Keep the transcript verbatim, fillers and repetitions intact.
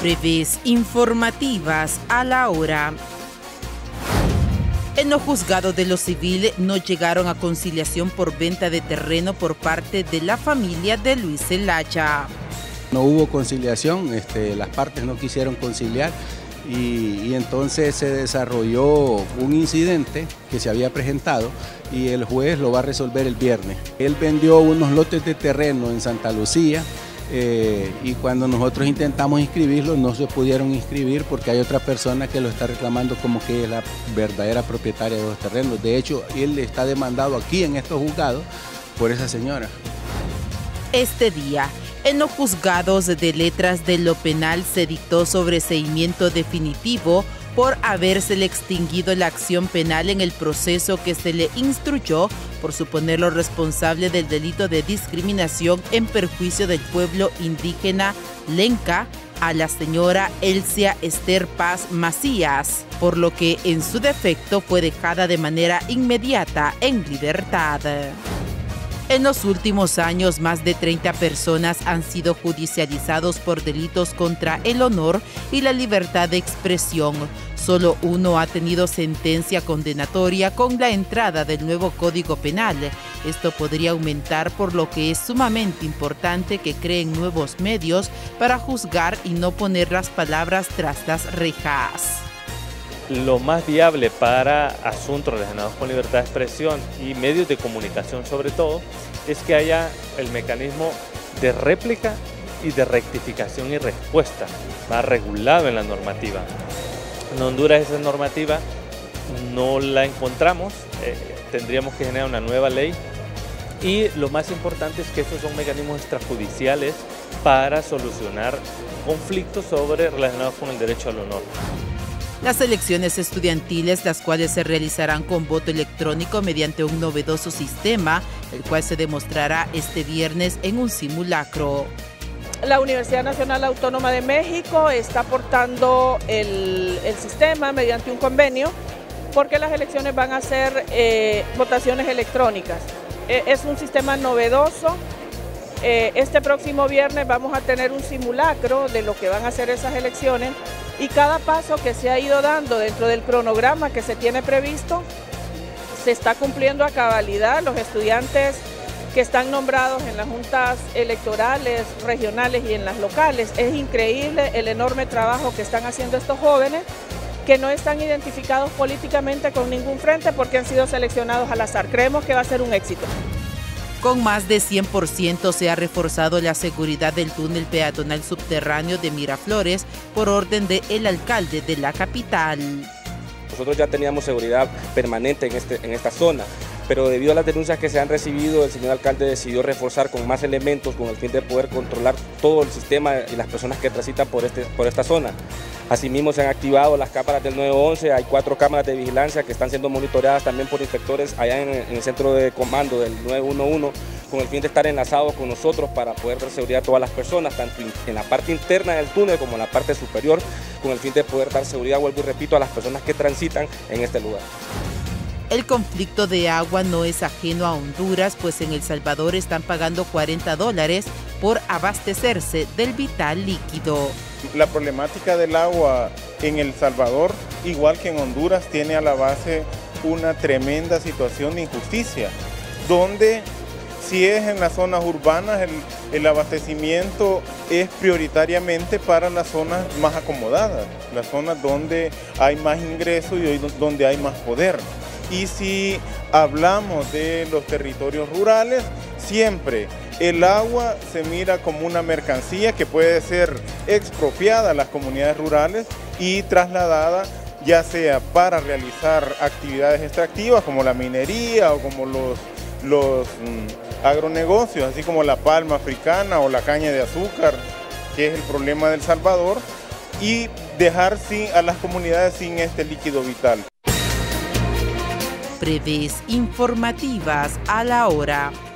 Breves informativas a la hora. En los juzgados de lo civil no llegaron a conciliación por venta de terreno por parte de la familia de Luis Zelaya. No hubo conciliación, este, las partes no quisieron conciliar y, y entonces se desarrolló un incidente que se había presentado y el juez lo va a resolver el viernes. Él vendió unos lotes de terreno en Santa Lucía. Eh, y cuando nosotros intentamos inscribirlo no se pudieron inscribir porque hay otra persona que lo está reclamando como que es la verdadera propietaria de los terrenos. De hecho, él está demandado aquí en estos juzgados por esa señora. Este día, en los juzgados de letras de lo penal se dictó sobreseimiento definitivo por habérsele extinguido la acción penal en el proceso que se le instruyó por suponerlo responsable del delito de discriminación en perjuicio del pueblo indígena Lenca a la señora Elcia Esther Paz Macías, por lo que en su defecto fue dejada de manera inmediata en libertad. En los últimos años, más de treinta personas han sido judicializados por delitos contra el honor y la libertad de expresión. Solo uno ha tenido sentencia condenatoria con la entrada del nuevo Código Penal. Esto podría aumentar, por lo que es sumamente importante que creen nuevos medios para juzgar y no poner las palabras tras las rejas. Lo más viable para asuntos relacionados con libertad de expresión y medios de comunicación sobre todo, es que haya el mecanismo de réplica y de rectificación y respuesta, más regulado en la normativa. En Honduras esa normativa no la encontramos, eh, tendríamos que generar una nueva ley y lo más importante es que estos son mecanismos extrajudiciales para solucionar conflictos sobre, relacionados con el derecho al honor. Las elecciones estudiantiles, las cuales se realizarán con voto electrónico mediante un novedoso sistema, el cual se demostrará este viernes en un simulacro. La Universidad Nacional Autónoma de México está aportando el, el sistema mediante un convenio porque las elecciones van a ser eh, votaciones electrónicas. Eh, es un sistema novedoso. Eh, este próximo viernes vamos a tener un simulacro de lo que van a ser esas elecciones y cada paso que se ha ido dando dentro del cronograma que se tiene previsto se está cumpliendo a cabalidad. Los estudiantes que están nombrados en las juntas electorales regionales y en las locales, es increíble el enorme trabajo que están haciendo estos jóvenes que no están identificados políticamente con ningún frente porque han sido seleccionados al azar. Creemos que va a ser un éxito. Con más de cien por ciento se ha reforzado la seguridad del túnel peatonal subterráneo de Miraflores por orden del alcalde de la capital. Nosotros ya teníamos seguridad permanente en, este, en esta zona, pero debido a las denuncias que se han recibido, el señor alcalde decidió reforzar con más elementos con el fin de poder controlar todo el sistema y las personas que transitan por, este, por esta zona. Asimismo se han activado las cámaras del nueve once, hay cuatro cámaras de vigilancia que están siendo monitoreadas también por inspectores allá en, en el centro de comando del nueve uno uno, con el fin de estar enlazados con nosotros para poder dar seguridad a todas las personas, tanto en la parte interna del túnel como en la parte superior, con el fin de poder dar seguridad, vuelvo y repito, a las personas que transitan en este lugar. El conflicto de agua no es ajeno a Honduras, pues en El Salvador están pagando cuarenta dólares por abastecerse del vital líquido. La problemática del agua en El Salvador, igual que en Honduras, tiene a la base una tremenda situación de injusticia, donde si es en las zonas urbanas, el, el abastecimiento es prioritariamente para las zonas más acomodadas, las zonas donde hay más ingresos y donde hay más poder. Y si hablamos de los territorios rurales, siempre el agua se mira como una mercancía que puede ser expropiada a las comunidades rurales y trasladada ya sea para realizar actividades extractivas como la minería o como los, los mm, agronegocios, así como la palma africana o la caña de azúcar, que es el problema del Salvador, y dejar sin, a las comunidades sin este líquido vital. Breves informativas a la hora.